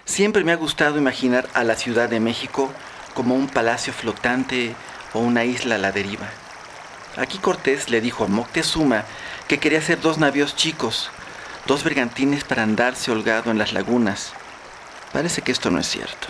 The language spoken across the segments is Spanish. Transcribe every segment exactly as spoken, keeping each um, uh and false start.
Siempre me ha gustado imaginar a la Ciudad de México como un palacio flotante o una isla a la deriva. Aquí Cortés le dijo a Moctezuma que quería hacer dos navíos chicos, dos bergantines para andarse holgado en las lagunas. Parece que esto no es cierto.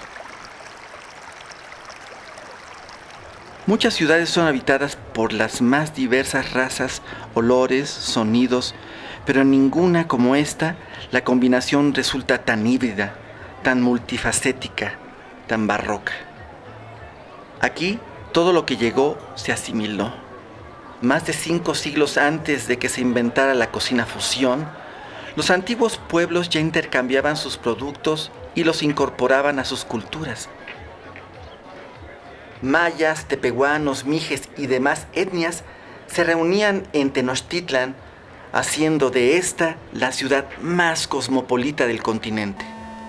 Muchas ciudades son habitadas por las más diversas razas, olores, sonidos, pero en ninguna como esta la combinación resulta tan híbrida, tan multifacética, tan barroca. Aquí todo lo que llegó se asimiló. Más de cinco siglos antes de que se inventara la cocina fusión, los antiguos pueblos ya intercambiaban sus productos y los incorporaban a sus culturas. Mayas, tepehuanos, mijes y demás etnias se reunían en Tenochtitlan, haciendo de esta la ciudad más cosmopolita del continente.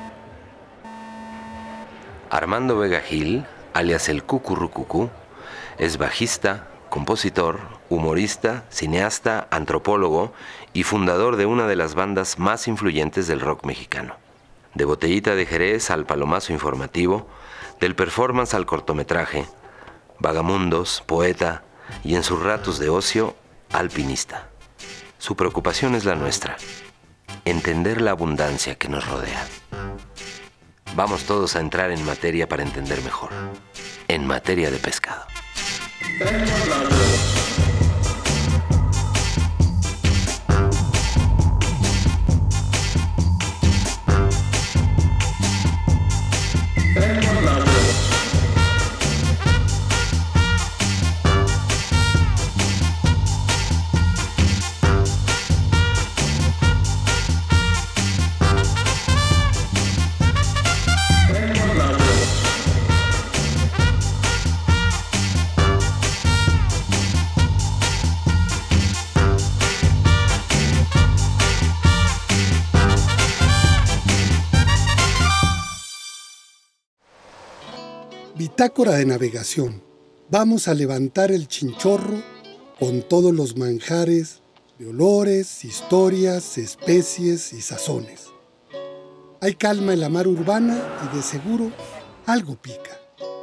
Armando Vega Gil, alias el Cucurrucucú, es bajista, compositor, humorista, cineasta, antropólogo y fundador de una de las bandas más influyentes del rock mexicano. De Botellita de Jerez al Palomazo Informativo, del performance al cortometraje, vagamundos, poeta y en sus ratos de ocio, alpinista. Su preocupación es la nuestra, entender la abundancia que nos rodea. Vamos todos a entrar en materia para entender mejor, en materia de pescado. Bitácora de navegación. Vamos a levantar el chinchorro con todos los manjares de olores, historias, especies y sazones. Hay calma en la mar urbana y de seguro algo pica.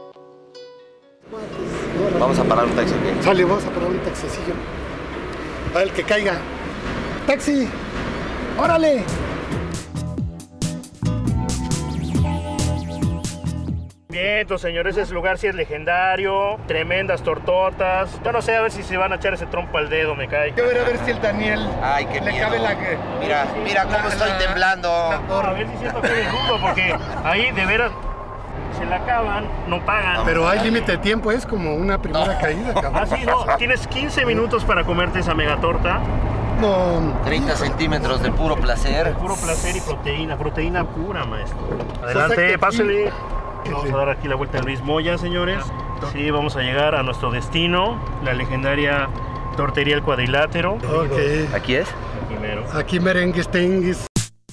Vamos a parar un taxi aquí. Sale, vamos a parar un taxicillo. A ver, que caiga. ¡Taxi! ¡Órale! Bien, señores, ese lugar sí es legendario, tremendas tortotas. Yo no sé, a ver si se van a echar ese trompo al dedo, me cae. Yo voy a ver si el Daniel Ay, qué le miedo. cabe la... Mira, mira cómo la, estoy la, temblando. A ver si siento que es duro, porque ahí de veras se la acaban, no pagan. Pero hay límite de tiempo, es como una primera No. caída, cabrón. Ah, sí, no, tienes quince minutos para comerte esa megatorta. No, treinta centímetros de puro placer. Puro placer y proteína, proteína pura, maestro. O sea que Adelante, aquí- pásele. Vamos a dar aquí la vuelta a Luis Moya, señores. Sí, vamos a llegar a nuestro destino, la legendaria Tortería El Cuadrilátero. ok. ¿Aquí es? Primero. Aquí merengues, tengues.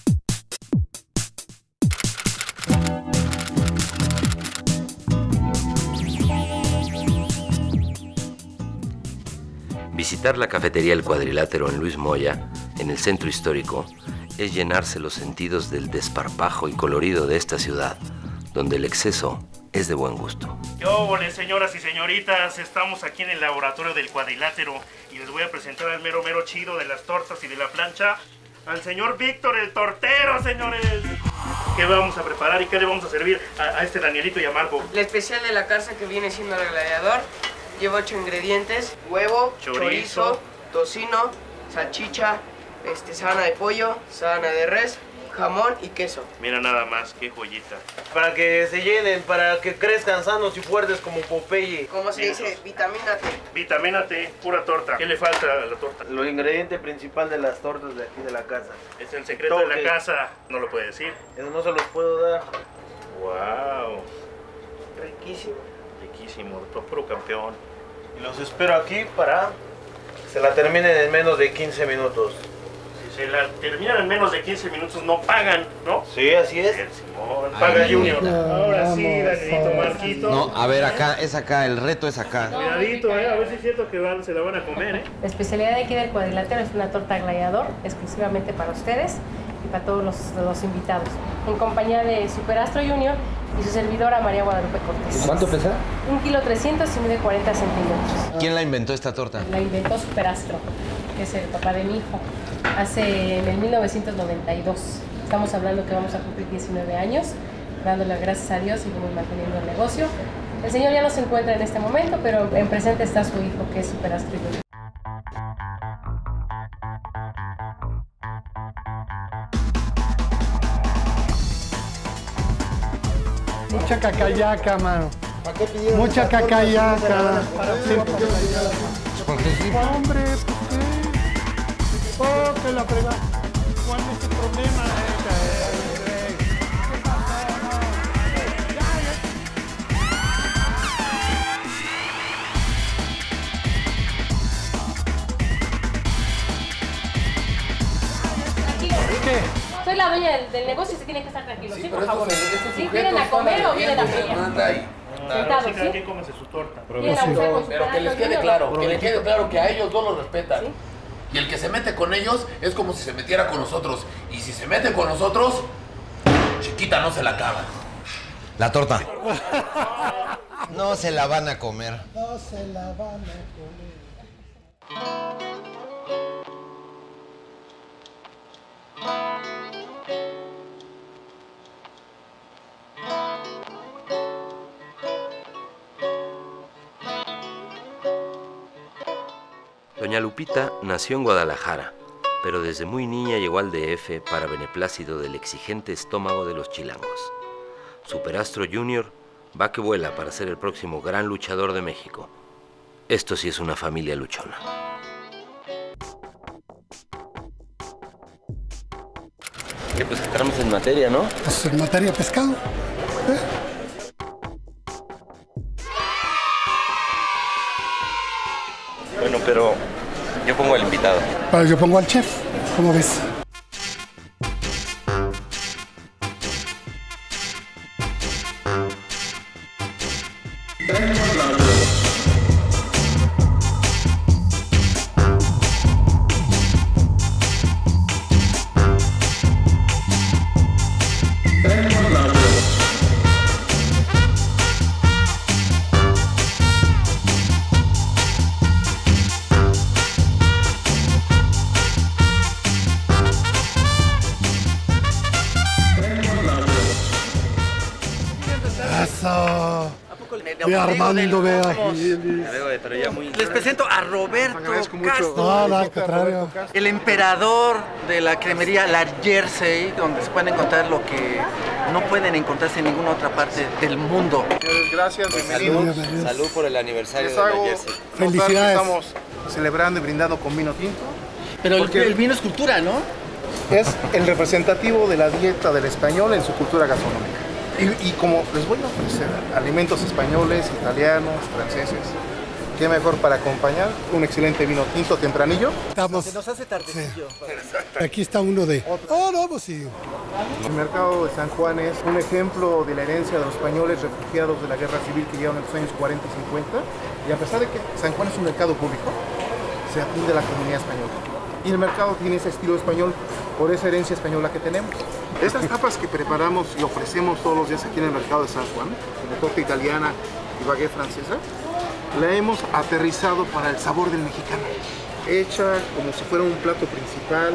Visitar la cafetería El Cuadrilátero en Luis Moya, en el centro histórico, es llenarse los sentidos del desparpajo y colorido de esta ciudad, donde el exceso es de buen gusto. ¿Qué óvole, señoras y señoritas? Estamos aquí en el laboratorio del Cuadrilátero y les voy a presentar al mero mero chido de las tortas y de la plancha, al señor Víctor el Tortero, señores. ¿Qué vamos a preparar y qué le vamos a servir a, a este Danielito y a Marco? La especial de la casa, que viene siendo el gladiador, lleva ocho ingredientes: huevo, Chorizo. chorizo, tocino, salchicha, este, sábana de pollo, sábana de res, jamón y queso. Mira nada más, qué joyita. Para que se llenen, para que crezcan sanos y fuertes como Popeye. ¿Cómo se dice? Vitamina T. Vitamina T, pura torta. ¿Qué le falta a la torta? Lo ingrediente principal de las tortas de aquí de la casa. Es el secreto de Toque. la casa, no lo puede decir. Eso no se los puedo dar. Wow, Riquísimo. riquísimo, puro campeón. Y los espero aquí para que se la terminen en menos de quince minutos. Si se la terminan en menos de quince minutos, no pagan, ¿no? Sí, así es. El Simón, paga Junior. Ahora sí, Danielito, Marquito. No, a ver, acá, es acá, el reto es acá. Cuidadito, eh, a ver si es cierto que van, se la van a comer, eh. La especialidad de aquí del Cuadrilátero es una torta gladiador, exclusivamente para ustedes. y para todos los, los invitados, en compañía de Superastro Junior y su servidora María Guadalupe Cortés. ¿Cuánto pesa? Un kilo trescientos y mide cuarenta centímetros. ¿Quién la inventó esta torta? La inventó Superastro, que es el papá de mi hijo, hace en el mil novecientos noventa y dos. Estamos hablando que vamos a cumplir diecinueve años, dándole gracias a Dios, seguimos manteniendo el negocio. El señor ya no se encuentra en este momento, pero en presente está su hijo, que es Superastro Junior. Mucha cacayaca, mano. Mucha cacayaca. Sí. Hombre, ¿por qué? Oh, que la frega. ¿Cuál es el problema? ¿Qué? Soy la dueña del, del negocio y se tiene que estar tranquilo, ¿sí? Por favor. ¿Sí? ¿Vienen a comer o vienen a pelear? Sentados, Sí, ¿sí? cada quien come su torta. Vienen a buscar con su Pero que pedazo les de quede vino. claro, que les quede claro que a ellos no los respetan. ¿Sí? Y el que se mete con ellos es como si se metiera con nosotros. Y si se mete con nosotros, chiquita no se la acaba. La torta. No se la van a comer. No se la van a comer. Doña Lupita nació en Guadalajara, pero desde muy niña llegó al D F para beneplácito del exigente estómago de los chilangos. Superastro Junior va que vuela para ser el próximo gran luchador de México. Esto sí es una familia luchona. Que pues entramos en materia, ¿no? Pues en materia pescado. ¿Eh? Bueno, pero yo pongo al invitado. Bueno, yo pongo al chef. ¿Cómo ves? Eso. Y Armando Vega Gil. Les presento a Roberto Castro, No, no, al contrario. el emperador de la cremería La Jersey, donde se pueden encontrar lo que no pueden encontrarse en ninguna otra parte del mundo. Gracias, bienvenidos. Bienvenidos. Salud por el aniversario Les de la hago Jersey. notar que Felicidades. estamos celebrando y brindando con vino tinto. Pero el, Porque- el vino es cultura, ¿no? Es el representativo de la dieta del español en su cultura gastronómica. Y, y como les voy a ofrecer alimentos españoles, italianos, franceses, qué mejor para acompañar un excelente vino tinto tempranillo. Estamos. Se nos hace tardecillo. Aquí está uno de. Oh, no, pues sí. El mercado de San Juan es un ejemplo de la herencia de los españoles refugiados de la guerra civil que llegaron en los años cuarenta y cincuenta. Y a pesar de que San Juan es un mercado público, se atiende a la comunidad española. Y el mercado tiene ese estilo español por esa herencia española que tenemos. Estas tapas que preparamos y ofrecemos todos los días aquí en el mercado de San Juan, de torta italiana y baguette francesa, la hemos aterrizado para el sabor del mexicano. Hecha como si fuera un plato principal,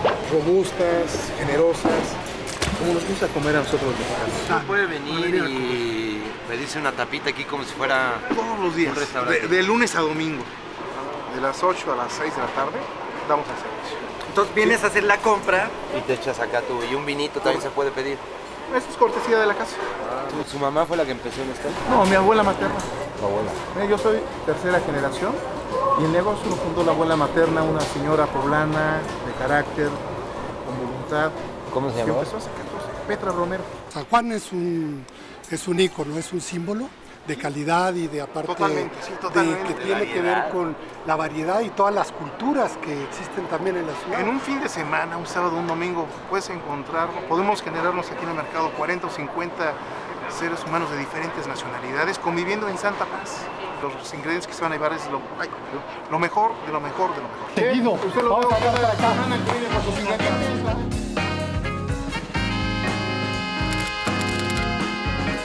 robustas, generosas, como nos gusta comer a nosotros los mexicanos. Usted puede venir y pedirse una tapita aquí como si fuera Todos los días, un restaurante. de, de lunes a domingo, de las ocho a las seis de la tarde, damos el servicio. Entonces vienes a hacer la compra. Y te echas acá tú. Y un vinito también se puede pedir. Esto es cortesía de la casa. ¿Tu- ¿Su mamá fue la que empezó en esto? No, mi abuela materna. Tu abuela. Eh, Yo soy tercera generación y el negocio lo fundó la abuela materna, una señora poblana, de carácter, con voluntad. ¿Cómo se que llamaba? empezó hace catorce, Petra Romero. San Juan es un, es un ícono, es un símbolo de calidad y de aparte Totalmente, sí, totalmente. de que De tiene que ver con la variedad y todas las culturas que existen también en la ciudad. En un fin de semana, un sábado, un domingo, puedes encontrarlo. Podemos generarnos aquí en el mercado cuarenta o cincuenta seres humanos de diferentes nacionalidades conviviendo en santa paz. Los ingredientes que se van a llevar es lo, ay, lo, lo mejor de lo mejor de lo mejor. Seguido. Usted lo Vamos va a a hablar la acá. semana que viene con sus ingredientes.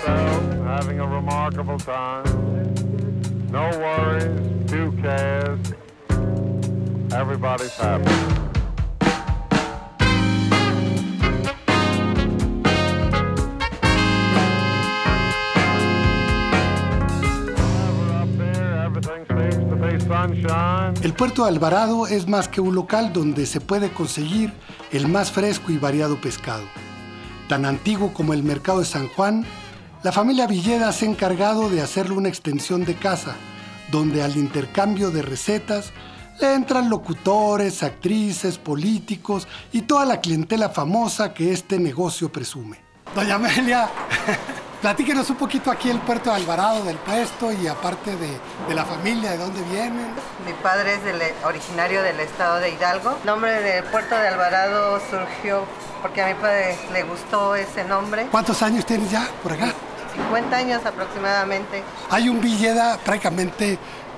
myself having a remarkable time. No worries, few cares. Everybody's happy. El puerto de Alvarado es más que un local donde se puede conseguir el más fresco y variado pescado. Tan antiguo como el mercado de San Juan, la familia Villeda se ha encargado de hacerle una extensión de casa, donde al intercambio de recetas le entran locutores, actrices, políticos y toda la clientela famosa que este negocio presume. Doña Amelia, platíquenos un poquito aquí el puerto de Alvarado, del puesto y aparte de, de la familia, de dónde vienen. Mi padre es del, originario del estado de Hidalgo. El nombre del puerto de Alvarado surgió porque a mi padre le gustó ese nombre. ¿Cuántos años tienes ya por acá? cincuenta años aproximadamente. Hay un Villeda prácticamente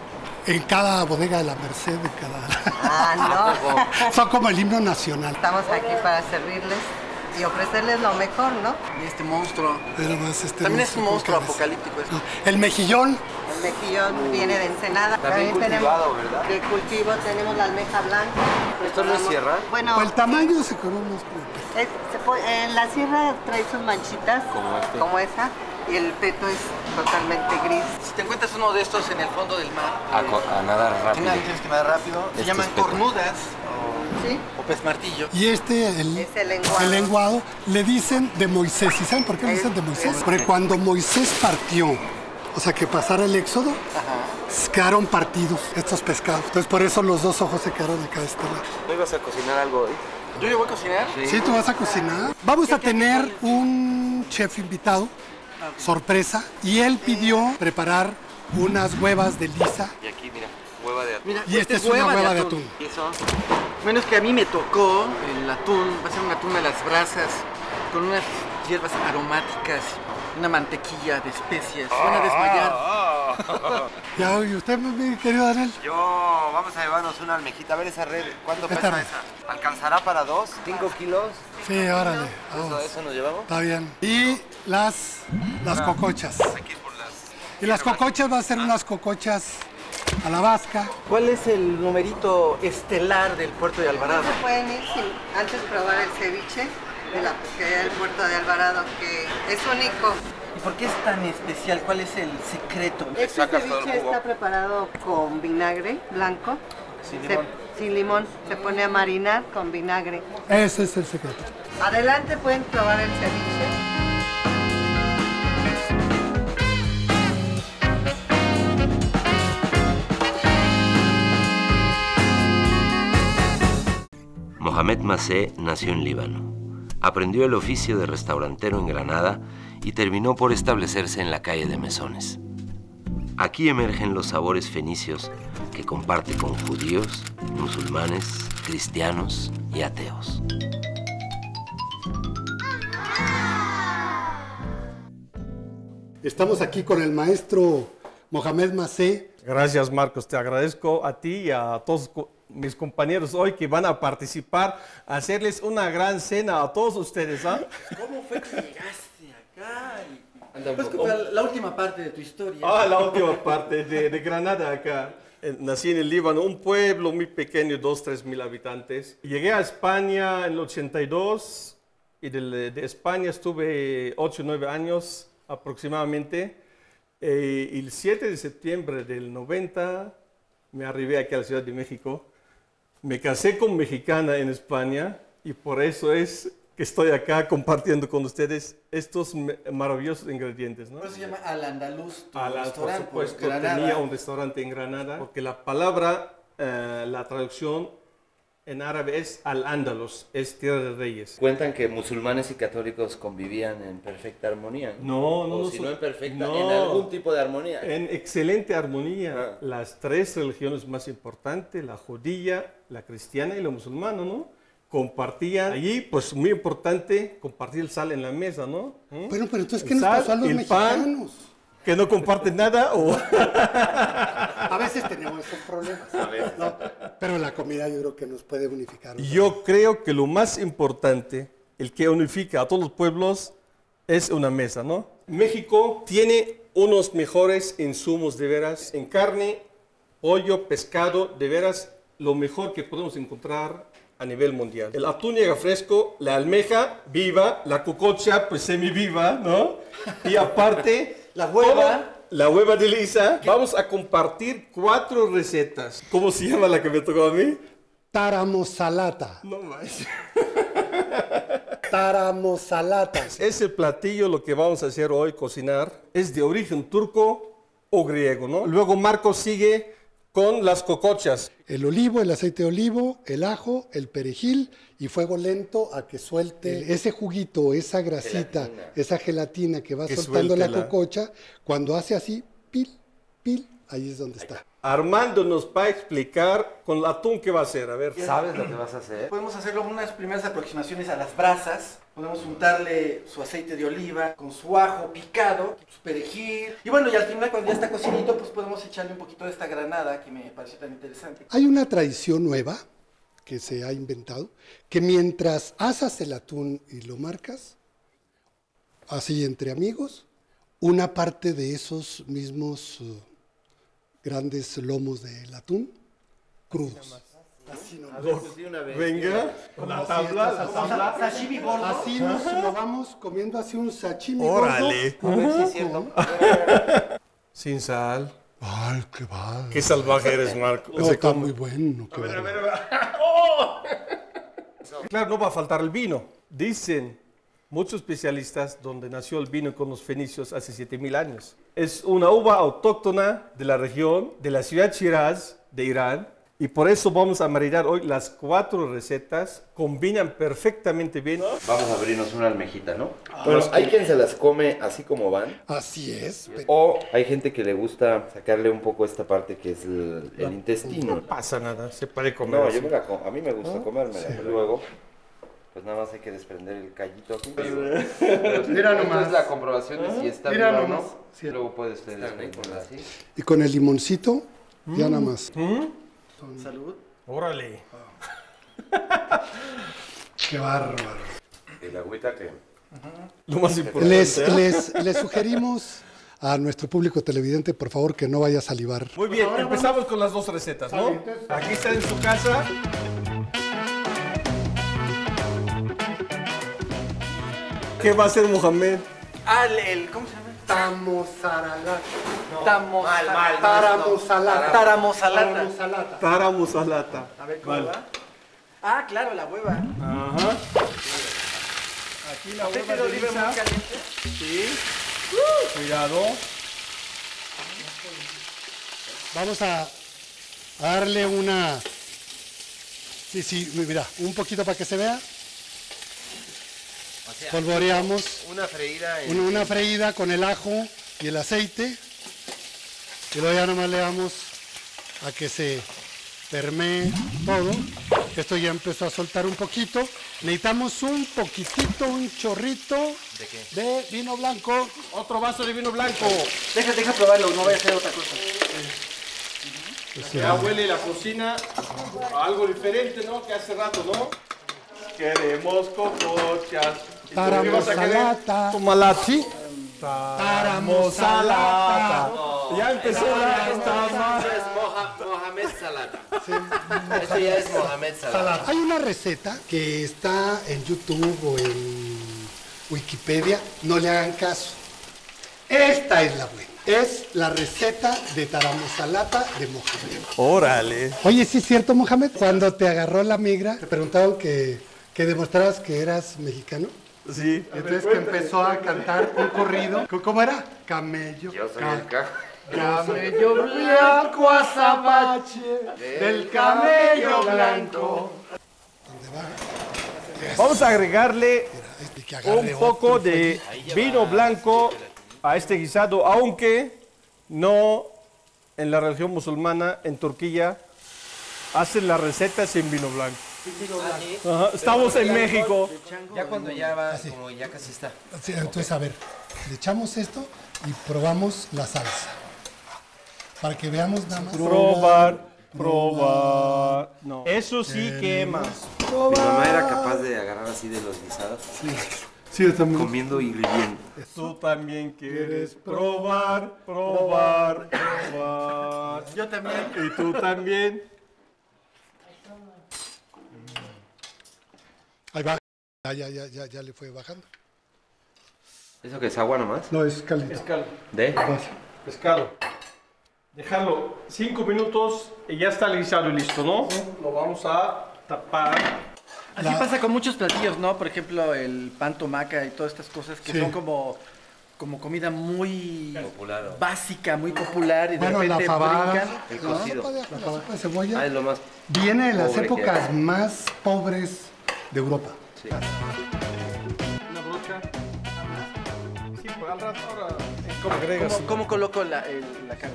en cada bodega de la Merced, de cada... Ah, no. Son como el himno nacional. Estamos aquí para servirles y ofrecerles lo mejor, ¿no? Y este monstruo. Pero más este También es un monstruo parece. apocalíptico. Este. No. El mejillón. El mejillón viene de Ensenada. También cultivado, ¿verdad? De cultivo tenemos la almeja blanca. ¿Esto no es sierra? Bueno, Pues el tamaño se conoce como es, se puede, en la sierra trae sus manchitas, Como este. como esa, y el peto es totalmente gris. Si te encuentras uno de estos en el fondo del mar, A, eh, co- a nadar rápido. tienes tienes que nadar rápido. Se Este llaman es peto. cornudas ¿Sí? o, o pez martillo. Y este, el, Es el lenguado. el lenguado, le dicen de Moisés. ¿Y saben por qué le dicen de Moisés? Porque cuando Moisés partió, o sea, que pasara el éxodo, quedaron partidos estos pescados. Entonces, por eso los dos ojos se quedaron acá de este lado. ¿No ibas a cocinar algo hoy? ¿Yo le voy a cocinar? ¿Sí? ¿Tú vas a cocinar? Vamos a tener un chef invitado, sorpresa, y él pidió preparar unas huevas de lisa. Y aquí, mira, hueva de atún. Mira, Y esta es una hueva de atún. ¿Y eso? Bueno, es que a mí me tocó el atún, va a ser un atún a las brasas, con unas hierbas aromáticas, una mantequilla de especias. Se van a desmayar. Ya, ¿y usted, mi querido Daniel? Yo, vamos a llevarnos una almejita. A ver esa red, ¿cuánto Esta pesa red. esa? ¿Alcanzará para dos? ¿Cinco kilos? Sí, órale. ¿Eso, Vamos. eso nos llevamos? Está bien. Y las, las cocochas. Hay que ir por las... Y las cocochas va a ser unas cocochas a la vasca. ¿Cuál es el numerito estelar del puerto de Alvarado? No pueden ir sin antes probar el ceviche de la pesquería del puerto de Alvarado, que es único. ¿Y por qué es tan especial? ¿Cuál es el secreto? Este sacas todo el ceviche jugo. está preparado con vinagre blanco. Sin Se- limón. sin limón. Se pone a marinar con vinagre. Ese es el secreto. Adelante, pueden probar el ceviche. Mohamed Massé nació en Líbano. Aprendió el oficio de restaurantero en Granada y terminó por establecerse en la calle de Mesones. Aquí emergen los sabores fenicios que comparte con judíos, musulmanes, cristianos y ateos. Estamos aquí con el maestro Mohamed Massé. Gracias, Marcos. Te agradezco a ti y a todos co- mis compañeros hoy que van a participar, a hacerles una gran cena a todos ustedes. ¿Ah? ¿Cómo fue que llegaste acá? Pues que fue la última parte de tu historia. Ah, la última parte de, de Granada acá. Eh, Nací en el Líbano, un pueblo muy pequeño, dos, tres mil habitantes. Llegué a España en el ochenta y dos y de, de España estuve ocho, nueve años aproximadamente. Eh, y el siete de septiembre del noventa me arribé aquí a la Ciudad de México. Me casé con mexicana en España y por eso es que estoy acá compartiendo con ustedes estos me- maravillosos ingredientes, ¿no? Por eso se llama Al Andaluz, tu Al- por restaurante, supuesto, Granada. tenía un restaurante en Granada, porque la palabra, eh, la traducción en árabe es Al-Ándalus, es tierra de reyes. Cuentan que musulmanes y católicos convivían en perfecta armonía. No, no, O no. si so- no en perfecta, no. en algún tipo de armonía. En excelente armonía. Ah. Las tres religiones más importantes, la judía, la cristiana y la musulmana, ¿no? Compartían allí, pues muy importante, compartir el sal en la mesa, ¿no? ¿Mm? Bueno, pero entonces, ¿qué El nos sal, pasó a los el pan, mexicanos? que no comparten nada o... A veces tenemos esos problemas. ¿no? Pero la comida yo creo que nos puede unificar. Yo creo que lo más importante, el que unifica a todos los pueblos, es una mesa, ¿no? México tiene unos mejores insumos de veras en carne, pollo, pescado, de veras lo mejor que podemos encontrar a nivel mundial. El atún llega fresco, la almeja viva, la cococha pues semi-viva, ¿no? Y aparte... la hueva. La hueva de Lisa. Vamos a compartir cuatro recetas. ¿Cómo se llama la que me tocó a mí? Taramosalata. No más. Taramosalata. Ese platillo, lo que vamos a hacer hoy, cocinar, es de origen turco o griego, ¿no? Luego Marcos sigue con las cocochas. El olivo, el aceite de olivo, el ajo, el perejil y fuego lento a que suelte ese juguito, esa grasita, gelatina. esa gelatina que va Que soltando la la... cococha. Cuando hace así, pil, pil, ahí es donde está. Armando nos va a explicar con el atún qué va a hacer, a ver. ¿Sabes lo que vas a hacer? Podemos hacerlo unas primeras aproximaciones a las brasas. Podemos untarle su aceite de oliva con su ajo picado, su perejil. Y bueno, y al final cuando ya está cocinito, pues podemos echarle un poquito de esta granada que me pareció tan interesante. Hay una tradición nueva que se ha inventado, que mientras asas el atún y lo marcas, así entre amigos, una parte de esos mismos uh, grandes lomos del atún, crudos. Así nomás. Venga, con la tabla, la tabla. Sashimi gordo. Así nos lo vamos comiendo, así un sashimi Órale. gordo. A ver si es cierto. Sin sal. Ay, qué va. Qué salvaje eres, Marco. No, está muy bueno. A ver, a ver, a ver. ¡Oh! Claro, no va a faltar el vino. Dicen muchos especialistas donde nació el vino con los fenicios hace siete mil años. Es una uva autóctona de la región, de la ciudad Shiraz, de Irán. Y por eso vamos a maridar hoy las cuatro recetas. Combinan perfectamente bien. Vamos a abrirnos una almejita, ¿no? Ah, bueno, es que- hay quien se las come así como van. Así es. O hay gente que le gusta sacarle un poco esta parte que es el, el intestino. No pasa nada, se puede comer No, así. yo me la com- a mí me gusta ¿Ah? comérmela. Sí. Pero luego, pues nada más hay que desprender el callito aquí. Mira Esto nomás. es la comprobación de si está Mira viva o nomás. no. Luego puede usted desprenderla así. Y con el limoncito, ya nada más. Salud. Órale. Qué bárbaro. El agüita que... Lo más importante. Les, ¿eh? les, les sugerimos a nuestro público televidente, por favor, que no vaya a salivar. Muy bien, empezamos con las dos recetas, ¿no? Aquí está en su casa. ¿Qué va a hacer Mohamed? Ah, el, el- ¿cómo se llama? Tamosalata. Tamosalata. Taramosalata. Taramosalata. Taramosalata. Taramusalata. A ver cómo Vale. va. Ah, claro, la hueva. Ajá. Aquí la Aceite hueva de de oliva Lisa. muy caliente. Sí. Cuidado. Vamos a, a darle una... Sí, sí, mira, un poquito para que se vea. O sea, Polvoreamos Una freída en... una, una freída con el ajo y el aceite. Y luego ya nomás le damos a que se permee todo. Esto ya empezó a soltar un poquito. Necesitamos un poquitito, un chorrito ¿De qué? de vino blanco. Otro vaso de vino blanco. Deja, deja probarlo, no voy a hacer otra cosa. Ya huele la cocina a algo diferente, ¿no? Que hace rato, ¿no? Queremos cocochas. ¿Y tú qué vas a querer? Taramosalata. Tomalati. Taramosalata. Ya empezó la... Eso es Moha- Mohamed Salata. Eso ya es Mohamed Salata. Hay una receta que está en YouTube o en Wikipedia, no le hagan caso. Esta es la buena. Es la receta de taramosalata de Mohamed. Órale. Oye, ¿sí es cierto, Mohamed? Cuando te agarró la migra, te preguntaron que, que demostraras que eras mexicano. Sí. Entonces que empezó a cantar un corrido. ¿Cómo era? Camello. Yo soy el ca... Camello blanco azabache del camello blanco. Vamos a agregarle Y que agarre un poco otro de fueguito. vino blanco a este guisado, aunque no en la religión musulmana, en Turquía, hacen la receta sin vino blanco. Ajá, estamos en México. Ya cuando ya va, como ya casi está. Sí, entonces, a ver, le echamos esto y probamos la salsa. Para que veamos nada más. Probar, probar. No. Eso sí quema. Mi mamá era capaz de agarrar así de los guisados. Sí, yo también. Comiendo y viviendo. Tú también quieres probar, probar, probar. Yo también. Y tú también. Ahí va. Ya, ya, ya, ya, ya le fue bajando. ¿Eso que es agua nomás? No, es caliente. Pescado. ¿De? Pescado. Dejarlo cinco minutos y ya está guisado y listo, ¿no? Lo vamos a tapar. Así pasa con muchos platillos, ¿no? Por ejemplo, el pan tomaca y todas estas cosas que Sí. son como, como comida muy Popular. básica, muy popular y de Bueno, la repente fabada, brincan, El ¿no? cocido. La sopa de cebolla Ah, es lo más viene de las pobre que épocas hay. más pobres de Europa. Sí. Una brocha. Sí, pues al rato ahora. ¿Cómo agregas? ¿Cómo, cómo coloco la, el- la carne?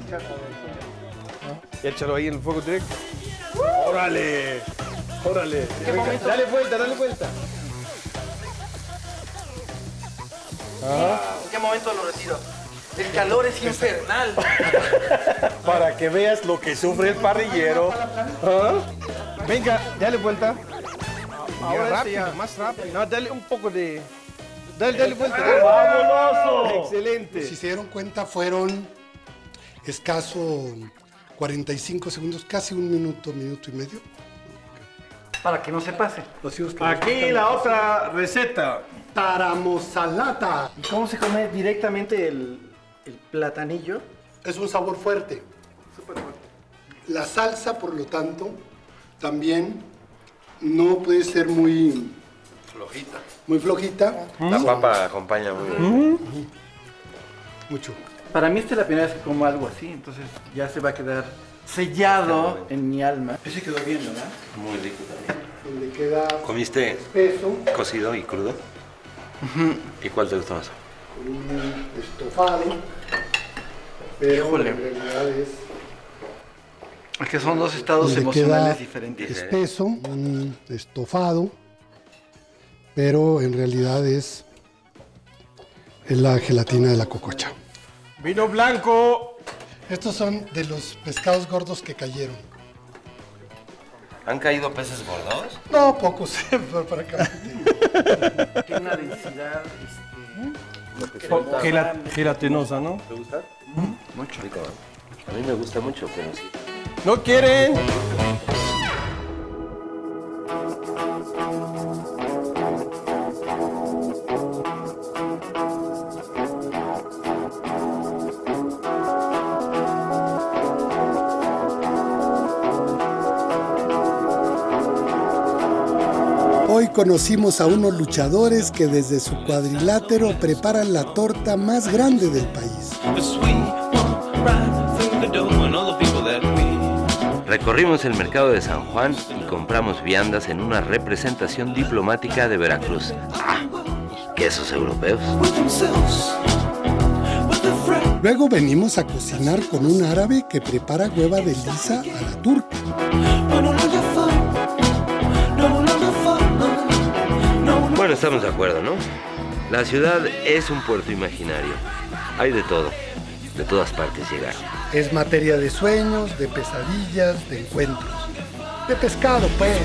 Y échalo ahí en el fuego directo. ¡Órale! ¡Órale! qué Venga, momento? dale vuelta, dale vuelta. ¿En qué momento lo retiro? El calor es infernal. Para que veas lo que sufre el parrillero. ¿Ah? Venga, dale vuelta. Ahora rápido, más rápido. No, dale un poco de... Dale, dale vuelta. Dale. ¡Vámonos! Excelente. Si se dieron cuenta, fueron escaso cuarenta y cinco segundos, casi un minuto, minuto y medio. Para que no se pase. Los hijos que Aquí la otra receta. Taramosalata. ¿Y cómo se come directamente el, el platanillo? Es un sabor fuerte. La salsa, por lo tanto, también no puede ser muy, Flojita. muy flojita. La papa acompaña muy bien. Mucho. Para mí esta es la primera vez que como algo así, entonces ya se va a quedar sellado en mi alma. Ese quedó bien, ¿verdad? Muy rico también. Donde queda ¿Comiste espeso, cocido y crudo? ¿Y cuál te gustó más? con un estofado, pero Híjole. en realidad es Es que son dos estados donde emocionales queda diferentes. espeso, un estofado, pero en realidad es, es la gelatina de la cococha. Vino blanco. Estos son de los pescados gordos que cayeron. ¿Han caído peces gordos? No, pocos, pero para acá. Tiene una densidad. Este, Gela- gelatinosa, ¿no? ¿Te gusta? mucho. Rico. A mí me gusta mucho, pero sí. ¿No quieren? Hoy conocimos a unos luchadores que desde su cuadrilátero preparan la torta más grande del país. Recorrimos el mercado de San Juan y compramos viandas en una representación diplomática de Veracruz. ¡Ah! Quesos europeos. Luego venimos a cocinar con un árabe que prepara hueva de lisa a la turca. Bueno, estamos de acuerdo, ¿no? La ciudad es un puerto imaginario. Hay de todo. De todas partes llegar. Es materia de sueños, de pesadillas, de encuentros. De pescado, pues.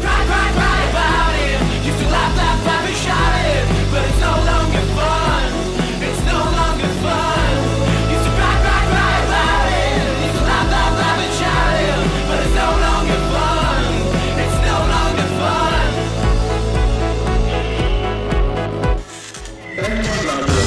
It's no longer